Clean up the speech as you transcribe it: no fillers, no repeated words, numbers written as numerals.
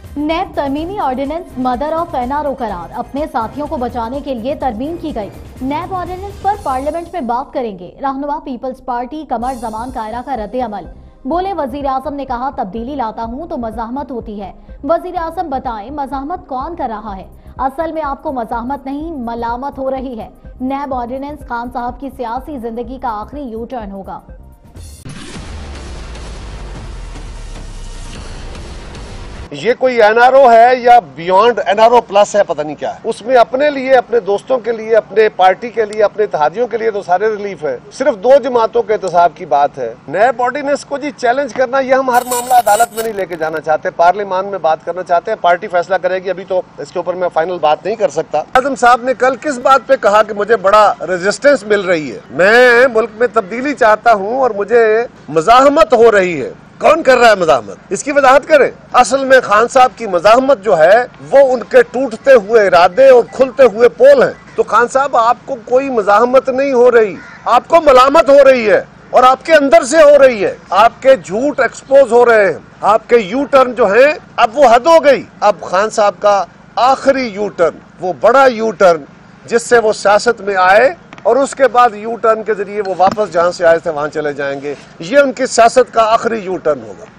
नैब तरमीमी ordinance mother of NRO करार, अपने साथियों को बचाने के लिए तरमीम की गई। नैब ऑर्डिनेंस पर पार्लियामेंट में बात करेंगे। रहनुमा पीपल्स पार्टी कमर जमान कायरा का रद्द अमल। बोले, वजीर आजम ने कहा तब्दीली लाता हूं तो मज़ाहमत होती है। वजीर आजम बताएं मज़ाहमत कौन कर रहा है? असल में आपको मज़ाहमत नहीं मलामत हो रही है। नैब ऑर्डिनेंस खान साहब की सियासी जिंदगी का आखिरी यू टर्न होगा। ये कोई एनआरओ है या बियॉन्ड एनआरओ प्लस है, पता नहीं क्या है। उसमें अपने लिए, अपने दोस्तों के लिए, अपने पार्टी के लिए, अपने इत्तेहादियों के लिए तो सारे रिलीफ है। सिर्फ 2 जमातों के एहतसाब की बात है। नैब ऑर्डिनेंस को जी चैलेंज करना, ये हम हर मामला अदालत में नहीं लेके जाना चाहते, पार्लियामान में बात करना चाहते हैं। पार्टी फैसला करेगी, अभी तो इसके ऊपर मैं फाइनल बात नहीं कर सकता। आजम साहब ने कल किस बात पे कहा कि मुझे बड़ा रेजिस्टेंस मिल रही है, मैं मुल्क में तब्दीली चाहता हूँ और मुझे मज़ाहमत हो रही है। कौन कर रहा है मज़ाहमत? इसकी वजाहत करें। असल में खान साहब की मज़ाहमत जो है वो उनके टूटते हुए इरादे और खुलते हुए पोल हैं। तो खान साहब, आपको कोई मज़ाहमत नहीं हो रही, आपको मलामत हो रही है और आपके अंदर से हो रही है। आपके झूठ एक्सपोज हो रहे हैं, आपके यू टर्न जो है अब वो हद हो गई। अब खान साहब का आखिरी यू टर्न, वो बड़ा यू टर्न जिससे वो सियासत में आए और उसके बाद यू टर्न के जरिए वो वापस जहां से आए थे वहां चले जाएंगे, ये उनकी सियासत का आखिरी यू टर्न होगा।